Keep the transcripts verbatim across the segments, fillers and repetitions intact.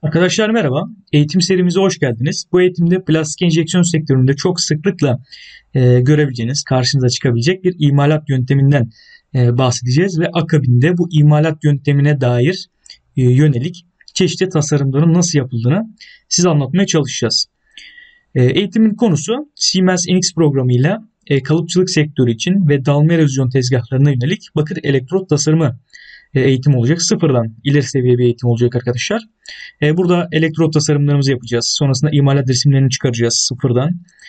Arkadaşlar merhaba. Eğitim serimize hoş geldiniz. Bu eğitimde plastik enjeksiyon sektöründe çok sıklıkla e, görebileceğiniz, karşınıza çıkabilecek bir imalat yönteminden e, bahsedeceğiz ve akabinde bu imalat yöntemine dair e, yönelik çeşitli tasarımların nasıl yapıldığını size anlatmaya çalışacağız. E, eğitimin konusu Siemens N X programıyla e, kalıpçılık sektörü için ve dalma erozyon tezgahlarına yönelik bakır elektrot tasarımı e, eğitim olacak. Sıfırdan ileri seviye bir eğitim olacak arkadaşlar. E, burada elektrot tasarımlarımızı yapacağız. Sonrasında imalat resimlerini çıkaracağız sıfırdan.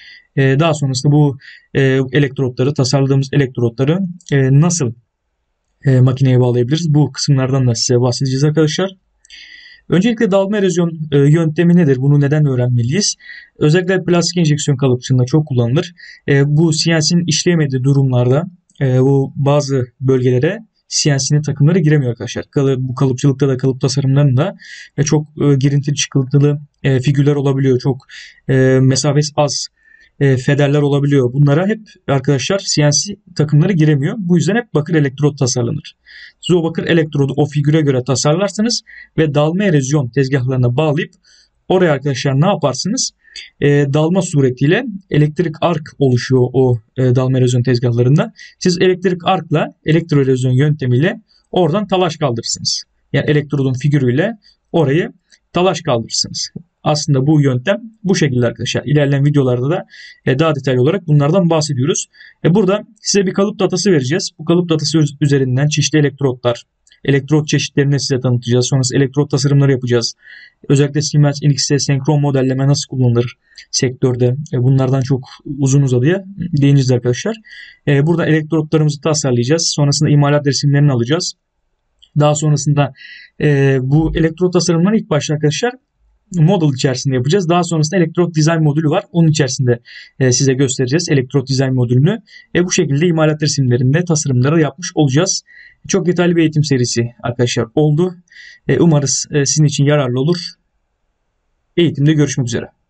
E, daha sonrasında bu e, elektrotları, tasarladığımız elektrotları e, nasıl e, makineye bağlayabiliriz? Bu kısımlardan da size bahsedeceğiz arkadaşlar. Öncelikle dalma erozyon e, yöntemi nedir? Bunu neden öğrenmeliyiz? Özellikle plastik enjeksiyon kalıpçılığında çok kullanılır. E, bu C N C'nin işleyemediği durumlarda e, bu bazı bölgelere C N C'nin takımları giremiyor arkadaşlar. Bu kalıpçılıkta da kalıp tasarımlarında e, çok e, girintili çıkıntılı e, figürler olabiliyor. Çok e, mesafesi az e, federler olabiliyor. Bunlara hep arkadaşlar C N C takımları giremiyor. Bu yüzden hep bakır elektrot tasarlanır. Siz o bakır elektrodu o figüre göre tasarlarsınız ve dalma erozyon tezgahlarına bağlayıp oraya arkadaşlar ne yaparsınız? E, dalma suretiyle elektrik ark oluşuyor o e, dalma erozyon tezgahlarında. Siz elektrik arkla elektroerozyon yöntemiyle oradan talaş kaldırırsınız. Yani elektrodun figürüyle orayı talaş kaldırırsınız. Aslında bu yöntem bu şekilde arkadaşlar. İlerleyen videolarda da e, daha detaylı olarak bunlardan bahsediyoruz. E, burada size bir kalıp datası vereceğiz. Bu kalıp datası üzerinden çeşitli elektrotlar, elektrot çeşitlerini size tanıtacağız. Sonrasında elektrot tasarımları yapacağız. Özellikle Siemens N X'te senkron modelleme nasıl kullanılır sektörde? E, bunlardan çok uzun uzadıya değineceğiz arkadaşlar. E, burada elektrotlarımızı tasarlayacağız. Sonrasında imalat resimlerini alacağız. Daha sonrasında e, bu elektrot tasarımları ilk başta arkadaşlar model içerisinde yapacağız. Daha sonrasında elektrot design modülü var. Onun içerisinde e, size göstereceğiz elektrot design modülünü. E, bu şekilde imalat resimlerinde tasarımları yapmış olacağız. Çok detaylı bir eğitim serisi arkadaşlar oldu. E, umarız e, sizin için yararlı olur. Eğitimde görüşmek üzere.